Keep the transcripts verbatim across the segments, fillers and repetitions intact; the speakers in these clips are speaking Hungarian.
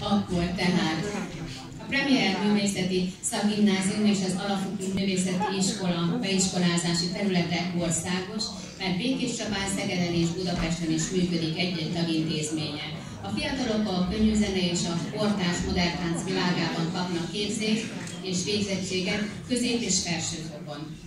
akkor tehát. A Premier Művészeti Szakgimnázium és az Alapfokú Művészeti Iskola beiskolázási területe országos, mert Békéscsabán, Szegeden és Budapesten is működik egy-egy tagintézménye. A fiatalok a könnyűzene és a kortárs modern tánc világában kapnak képzést és végzettséget közép- és felsőfokon.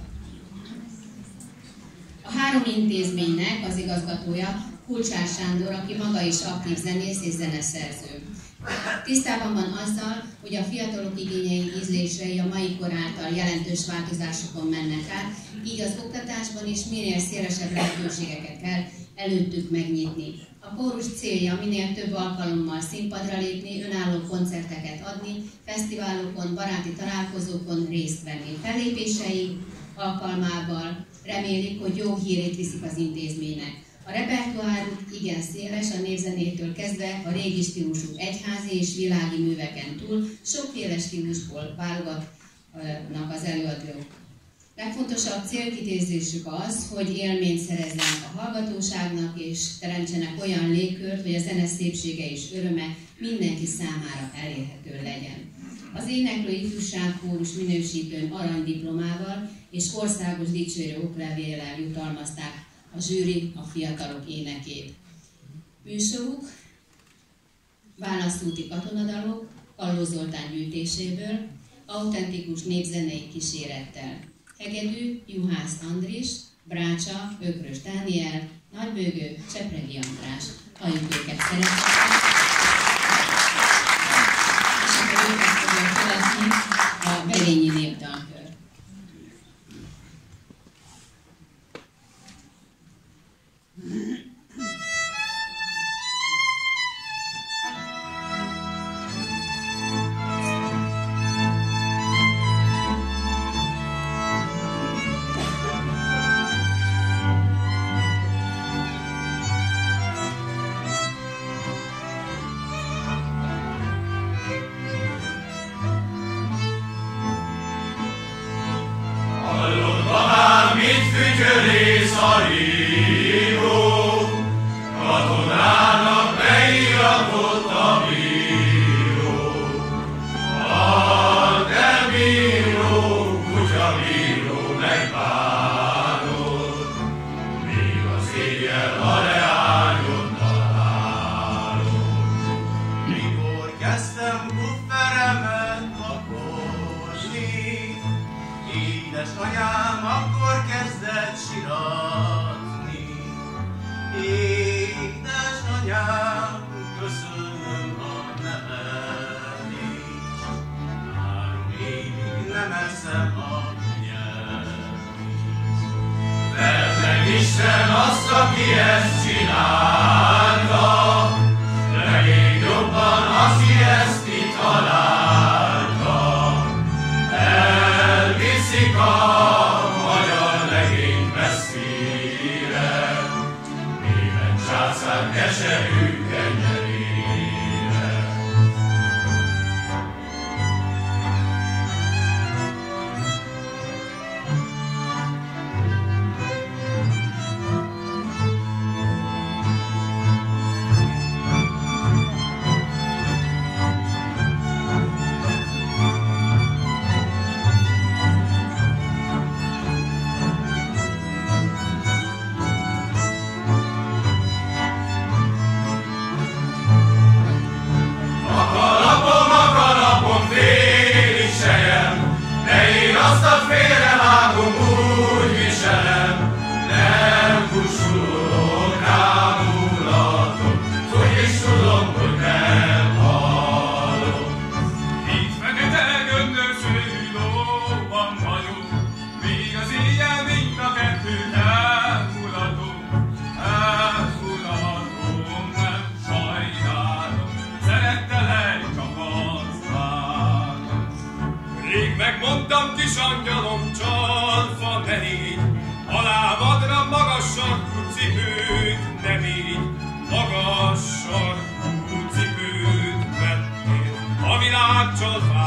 A három intézménynek az igazgatója Kulcsár Sándor, aki maga is aktív zenész és zeneszerző. Tisztában van azzal, hogy a fiatalok igényei, ízlései a mai kor által jelentős változásokon mennek át, így az oktatásban is minél szélesebb lehetőségeket kell előttük megnyitni. A kórus célja minél több alkalommal színpadra lépni, önálló koncerteket adni, fesztiválokon, baráti találkozókon részt venni. Fellépései alkalmával remélik, hogy jó hírét viszik az intézménynek. A repertoáruk igen széles, a népzenétől kezdve a régi stílusú egyházi és világi műveken túl sokféle stílusból válogatnak az előadók. Legfontosabb célkitűzésük az, hogy élményt szerezzenek a hallgatóságnak és teremtsenek olyan légkört, hogy a zene szépsége és öröme mindenki számára elérhető legyen. Az éneklő ifjúságkórus minősítőn aranydiplomával és országos dicsőrő oklevéllel jutalmazták a zsűri a fiatalok énekét. Műsoruk válaszúti katonadalok Kalló Zoltán gyűjtéséből, autentikus népzenei kísérettel. Hegedű Juhász Andris, Brácsa Ökrös Dániel, Nagybőgő Csepregi András. Halljuk őket szeretettel. És akkor őket fogja követni a Berényi Népdalkör. Fütyörész a hívó, katonának beiratott a bíró. A te bíró, kutyabíró megbánod, míg az éjjel a leányon találod. Mikor kezdtem pufferemet laposni, édesanyám akkor kezdett siratni. Édesanyám, köszönöm a nevelést, három évig nem eszem a nyelvét. Vedd meg Isten azt, aki ezt csinálta, de még jobban, aki ezt kitalálta. Elviszik a magyar legény messzire, német császár keserű kenyerére. Megmondtam, kis angyalom, csalfa ne légy, alábadra magas sarkú cipőt ne védj, magas sarkú cipőt vettél, a világ csalfa